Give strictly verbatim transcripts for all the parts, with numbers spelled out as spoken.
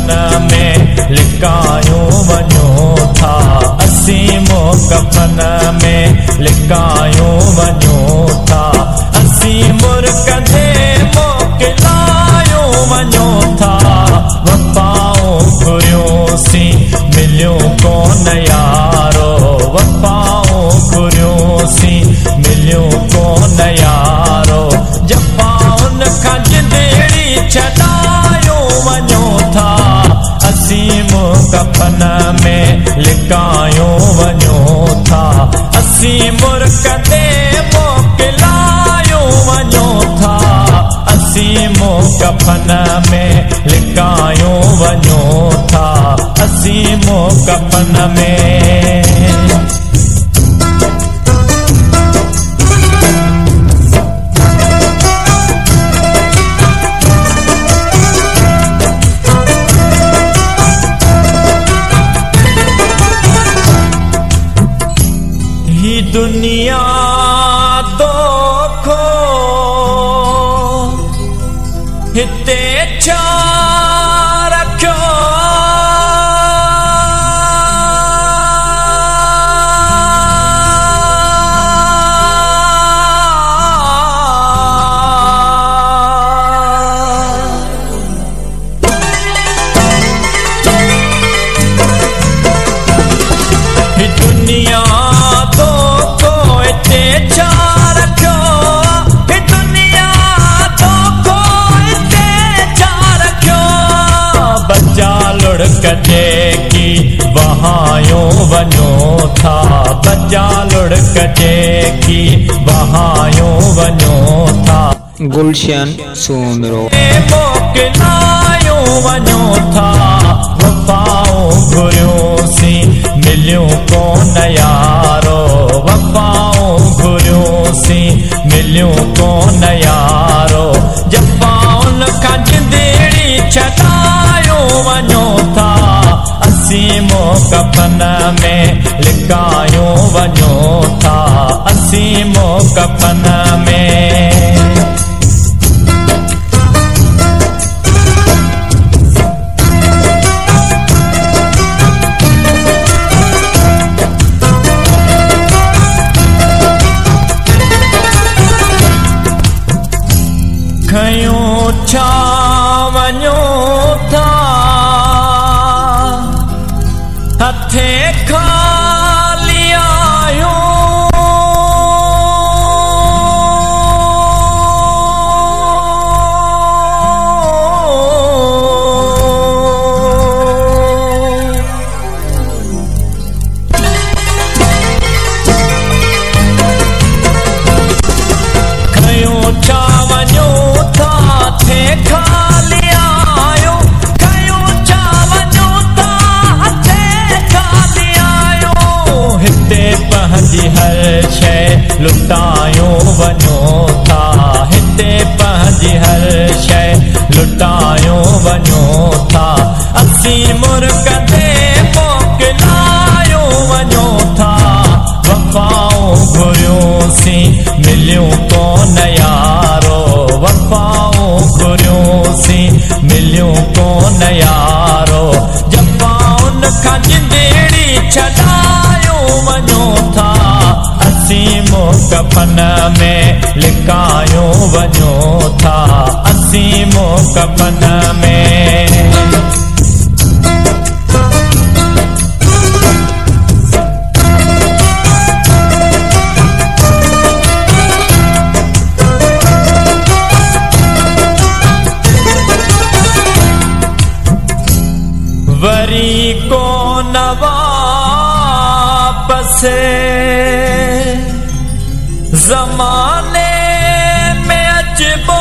कफन में लिकायूं वञो था असीं मो कफन में लिकायूं वञो था असीं मुर्कदे मोकिलायूं वञो था वफ़ाऊं घुरियोसीं मिलियूं कोन यारो वफ़ाऊं घुरियोसीं मिलियूं कोन यारो जफ़ाउन खां जिंदड़ी छॾायूं वञो था असीं मो कफन में लिकायूं वञो था असीं मुर्कदे मोकिलायूं वञो था असीं मो कफन में लिकायूं वञो था असीं मो कफन में दुनिया दोखो हिते छा रखियो दुनिया कजे की बहायूं वञो था बचा लुढ़कजे की बहायूं वञो था गुलशन सोमरो मोकिलायूं वञो था वफ़ाऊं घुरियोसीं मिलियूं कोन यारो वफ़ाऊं घुरियोसीं मिलियूं कोन यारो जफ़ाउन खां जिंदड़ी छॾायूं वञो था असीं मो कफन में लिकायूं वञो था असीं मो कफन में खयूं छा वञो था हथे खाली आयूं खयूं छा वञो था हथे खाली आयूं खयूं छा वञो था हथे खाली आयूं हिते पंहिंजी हर शइ लुटायूं वञो था हिते पंहिंजी हर शइ लुटायूं वञो था असीं मुर्कदे मोकिलायूं वञो था वफ़ाऊं घुरियोसीं मिलियूं कोन यारो वफ़ाऊं घुरियोसीं मिलियूं कोन यारो जफ़ाउन खां जिंदड़ी छॾायूं वञो था असीं मो कफन में लिकायूं वञो था असीं मो कफन में वरी को न वापस ज़माने में अचबो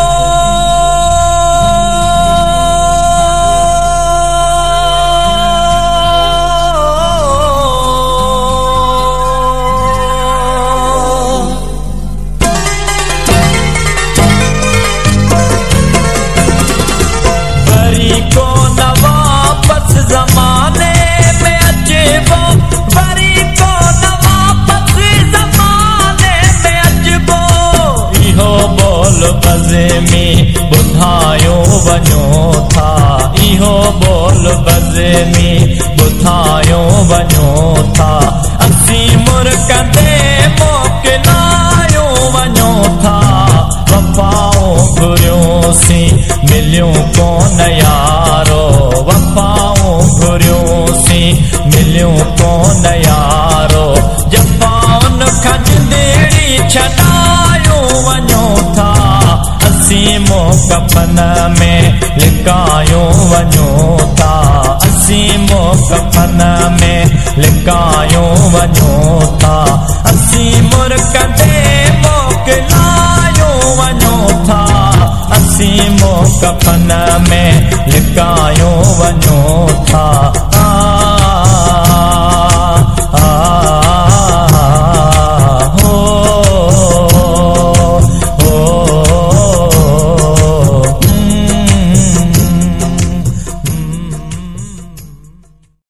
वरी को न वापस ज़माने में अचबो वरी को न वापस ज़माने में अचबो इहो बोल अज़मी ॿुधायो वञो था इहो बोल ढोल बज़मी ॿुधायो वञो था असीं मुर्कंदे मोकिलायो वञो था वफ़ाऊं घुरियोसीं मिलियूं कोन यारो वफ़ाऊं घुरियोसीं मिलियूं कोन यारो जफ़ाउन खां जिंदड़ी छॾायो वञो था असीं मोकफ़न में लिकायो वञो था असीं मोकफ़न में लिकायो वञो था असीं मुर्कंदे मोकिलायो वञो था असीं मोकफ़न में लिकायो वञो था।